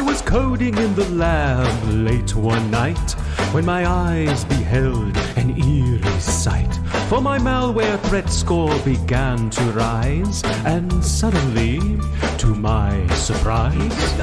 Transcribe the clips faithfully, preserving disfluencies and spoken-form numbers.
was coding in the lab late one night when my eyes beheld an eerie sight. For my malware threat score began to rise, and suddenly, to my surprise,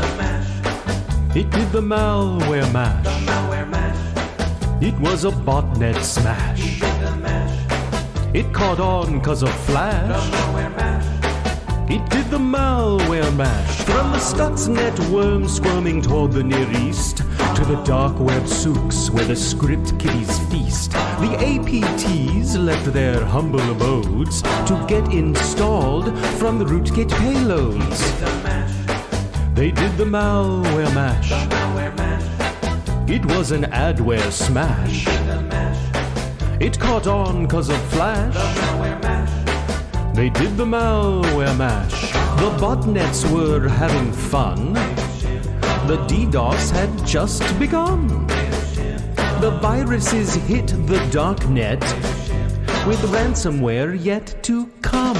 it did the malware mash. The malware mash. It was a botnet smash. It did the mash. It caught on 'cause of The Flash. malware mash. It did the malware mash. From the Stuxnet worm squirming toward the Near East to the dark web souks where the script kiddies feast. The A P Ts left their humble abodes to get installed from the rootkit payloads. The mash. They did the malware mash. The malware mash. It was an adware smash. The mash. It caught on 'cause of Flash. The malware mash. They did the malware mash. The botnets were having fun. The DDoS had just begun. The viruses hit the darknet with ransomware yet to come.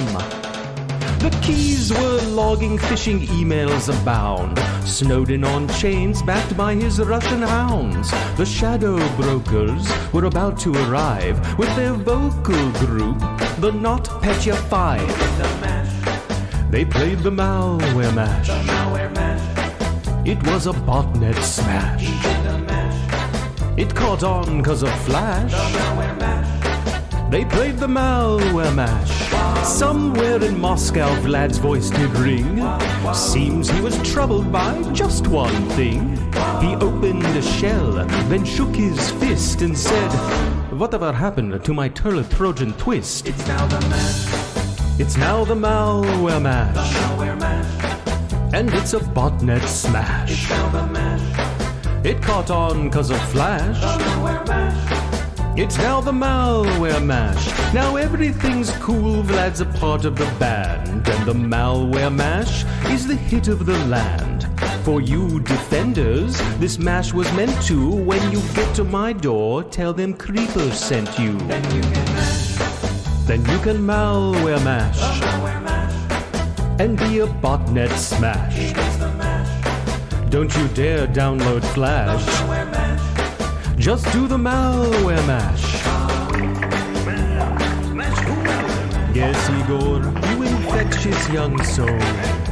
The keys were logging phishing emails abound. Snowden on chains backed by his Russian hounds. The shadow brokers were about to arrive with their vocal group, the NotPetya Five. The mash. They played the malware mash. The malware mash. It was a botnet smash. The mash. It caught on 'cause of Flash. The malware mash. They played the malware mash. Somewhere in Moscow, Vlad's voice did ring. Seems he was troubled by just one thing. He opened a shell, then shook his fist and said, "Whatever happened to my turtle Trojan twist?" It's now the mash. It's now the malware The mash, malware mash. and it's a botnet smash. It's now the mash. It caught on 'cause of Flash. The malware mash. It's now the malware mash. Now everything's cool, Vlad's a part of the band, and the malware mash is the hit of the land. For you defenders, this mash was meant to, when you get to my door, tell them Creeper sent you. Then you can mash. Then you can malware mash The malware mash. and be a botnet smash. It's the mash. Don't you dare download The Flash. malware mash. Just do the malware mash. Yes, Igor, you infectious young soul.